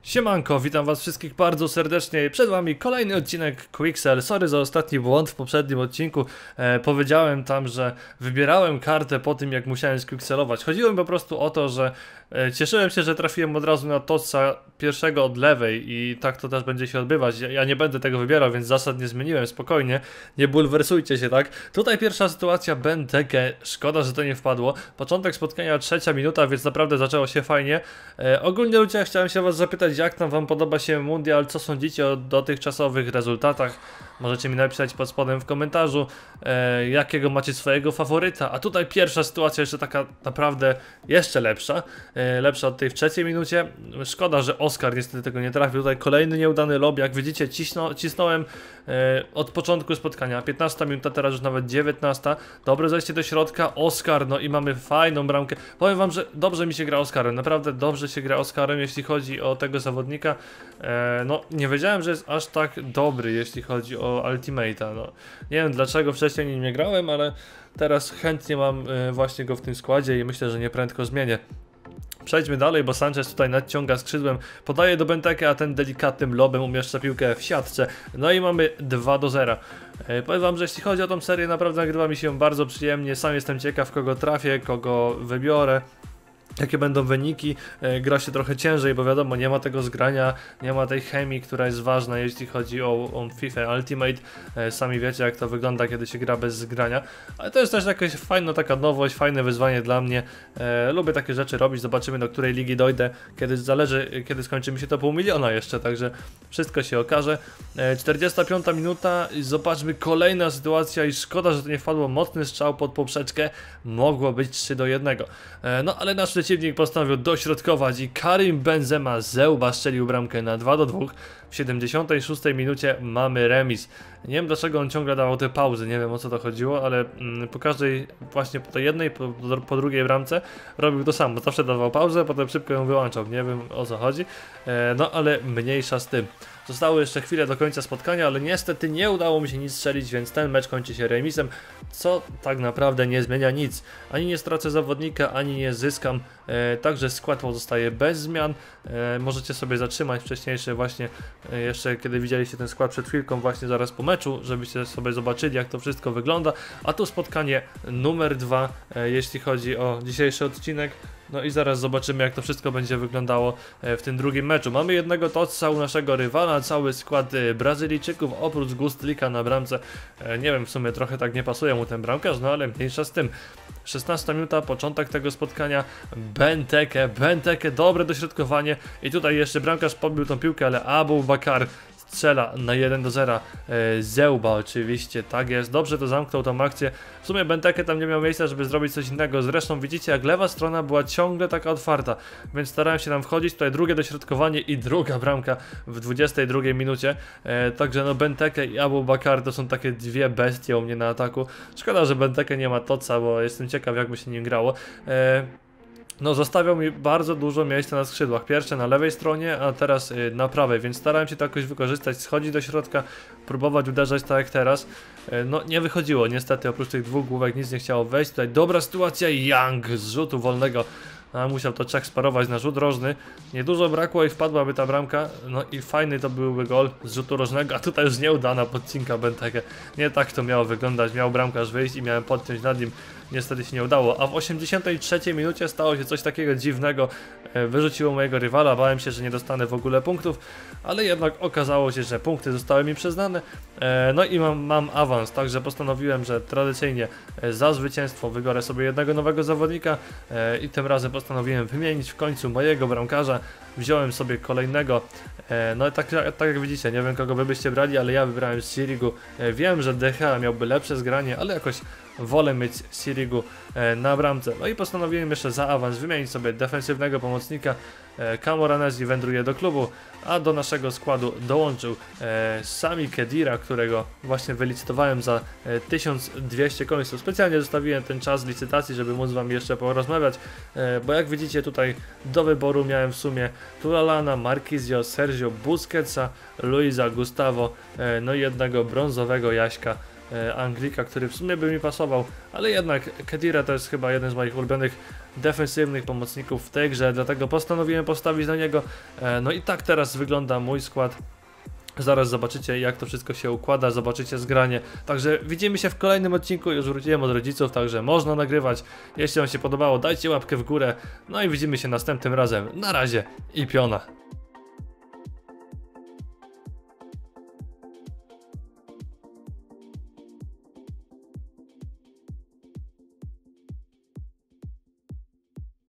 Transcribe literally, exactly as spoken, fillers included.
Siemanko, witam was wszystkich bardzo serdecznie. Przed wami kolejny odcinek Quixel. Sorry za ostatni błąd w poprzednim odcinku. E, powiedziałem tam, że wybierałem kartę po tym, jak musiałem squixelować. Chodziło mi po prostu o to, że e, cieszyłem się, że trafiłem od razu na tossa pierwszego od lewej i tak to też będzie się odbywać. Ja, ja nie będę tego wybierał, więc zasad nie zmieniłem, spokojnie. Nie bulwersujcie się, tak? Tutaj pierwsza sytuacja, Benteke. Szkoda, że to nie wpadło. Początek spotkania, trzecia minuta, więc naprawdę zaczęło się fajnie. E, ogólnie ludzie, chciałem się was zapytać, jak tam wam podoba się mundial, co sądzicie o dotychczasowych rezultatach. Możecie mi napisać pod spodem w komentarzu, e, jakiego macie swojego faworyta. A tutaj pierwsza sytuacja jeszcze taka naprawdę jeszcze lepsza. E, lepsza od tej w trzeciej minucie. Szkoda, że Oskar niestety tego nie trafił. Tutaj kolejny nieudany lob. Jak widzicie, cisno, cisnąłem e, od początku spotkania. piętnasta minuta, teraz już nawet dziewiętnasta. Dobre zejście do środka. Oskar, no i mamy fajną bramkę. Powiem wam, że dobrze mi się gra Oskarem. Naprawdę dobrze się gra Oskarem, jeśli chodzi o tego zawodnika. E, no, nie wiedziałem, że jest aż tak dobry, jeśli chodzi o Ultimate'a. No, nie wiem dlaczego wcześniej nim nie grałem, ale teraz chętnie mam e, właśnie go w tym składzie i myślę, że nieprędko zmienię. Przejdźmy dalej, bo Sanchez tutaj nadciąga skrzydłem, podaje do Benteke, a ten delikatnym lobem umieszcza piłkę w siatce. No i mamy dwa do zera. E, powiem wam, że jeśli chodzi o tą serię, naprawdę nagrywa mi się bardzo przyjemnie. Sam jestem ciekaw, kogo trafię, kogo wybiorę, jakie będą wyniki. E, gra się trochę ciężej, bo wiadomo, nie ma tego zgrania, nie ma tej chemii, która jest ważna, jeśli chodzi o, o FIFA Ultimate. E, sami wiecie, jak to wygląda, kiedy się gra bez zgrania, ale to jest też jakaś fajna taka nowość, fajne wyzwanie dla mnie. E, lubię takie rzeczy robić, zobaczymy, do której ligi dojdę, kiedy zależy, kiedy skończy mi się to pół miliona jeszcze, także wszystko się okaże. E, czterdziesta piąta minuta, zobaczmy, kolejna sytuacja i szkoda, że to nie wpadło, mocny strzał pod poprzeczkę, mogło być trzy do jednego. E, no ale nasz przeciwnik postanowił dośrodkować i Karim Benzema z łba strzelił bramkę na dwa do dwóch. W siedemdziesiątej szóstej minucie mamy remis. Nie wiem, dlaczego on ciągle dawał te pauzy, nie wiem, o co to chodziło, ale mm, po każdej, właśnie po tej jednej, po, po drugiej bramce robił to samo. Zawsze dawał pauzę, potem szybko ją wyłączał. Nie wiem, o co chodzi, e, no ale mniejsza z tym. Zostało jeszcze chwilę do końca spotkania, ale niestety nie udało mi się nic strzelić, więc ten mecz kończy się remisem, co tak naprawdę nie zmienia nic. Ani nie stracę zawodnika, ani nie zyskam, e, także skład pozostaje bez zmian. E, możecie sobie zatrzymać wcześniejsze właśnie, e, jeszcze kiedy widzieliście ten skład przed chwilką, właśnie zaraz po meczu, żebyście sobie zobaczyli, jak to wszystko wygląda. A tu spotkanie numer dwa, e, jeśli chodzi o dzisiejszy odcinek. No i zaraz zobaczymy, jak to wszystko będzie wyglądało w tym drugim meczu. Mamy jednego tossa u naszego rywala, cały skład Brazylijczyków, oprócz Gustlika na bramce. Nie wiem, w sumie trochę tak nie pasuje mu ten bramkarz, no ale mniejsza z tym. szesnasta minuta, początek tego spotkania. Benteke, Benteke, dobre dośrodkowanie. I tutaj jeszcze bramkarz podbił tą piłkę, ale Aboubakar strzela na jeden do zera. e, Zełba oczywiście, tak jest, dobrze to zamknął tą akcję. W sumie Benteke tam nie miał miejsca, żeby zrobić coś innego, zresztą widzicie, jak lewa strona była ciągle taka otwarta, więc starałem się tam wchodzić. Tutaj drugie dośrodkowanie i druga bramka w dwudziestej drugiej minucie, e, także no Benteke i Aboubakar to są takie dwie bestie u mnie na ataku. Szkoda, że Benteke nie ma toca, bo jestem ciekaw, jakby się nim grało. e, No, zostawiał mi bardzo dużo miejsca na skrzydłach. Pierwsze na lewej stronie, a teraz yy, na prawej, więc starałem się to jakoś wykorzystać, schodzić do środka, próbować uderzać tak jak teraz. Yy, no, nie wychodziło, niestety, oprócz tych dwóch główek nic nie chciało wejść. Tutaj dobra sytuacja, Young z rzutu wolnego. A musiał to Czech sparować na rzut rożny. Niedużo brakło i wpadłaby ta bramka. No i fajny to byłby gol z rzutu rożnego, a tutaj już nieudana podcinka Benteke. Nie tak to miało wyglądać. Miał bramkarz wyjść i miałem podciąć nad nim. Niestety się nie udało. A w osiemdziesiątej trzeciej minucie stało się coś takiego dziwnego. Wyrzuciło mojego rywala. Bałem się, że nie dostanę w ogóle punktów, ale jednak okazało się, że punkty zostały mi przyznane. No i mam, mam awans, także postanowiłem, że tradycyjnie za zwycięstwo wybiorę sobie jednego nowego zawodnika i tym razem postanowiłem wymienić w końcu mojego bramkarza. Wziąłem sobie kolejnego, no i tak, tak jak widzicie, nie wiem, kogo wy byście brali, ale ja wybrałem Sirigu. Wiem, że De Gea miałby lepsze zgranie, ale jakoś wolę mieć Sirigu na bramce. No i postanowiłem jeszcze za awans wymienić sobie defensywnego pomocnika. Camoranesi wędruje do klubu, a do naszego składu dołączył Sami Khedira, którego właśnie wylicytowałem za tysiąc dwieście końców. Specjalnie zostawiłem ten czas licytacji, żeby móc z wami jeszcze porozmawiać, bo jak widzicie, tutaj do wyboru miałem w sumie Turalana, Marquisio, Sergio Busquetsa, Luisa, Gustavo, no i jednego brązowego Jaśka e, Anglika, który w sumie by mi pasował, ale jednak Khedira to jest chyba jeden z moich ulubionych defensywnych pomocników w tej grze, dlatego postanowiłem postawić na niego. E, no i tak teraz wygląda mój skład. Zaraz zobaczycie, jak to wszystko się układa, zobaczycie zgranie. Także widzimy się w kolejnym odcinku, już wróciłem od rodziców, także można nagrywać. Jeśli wam się podobało, dajcie łapkę w górę. No i widzimy się następnym razem. Na razie i piona.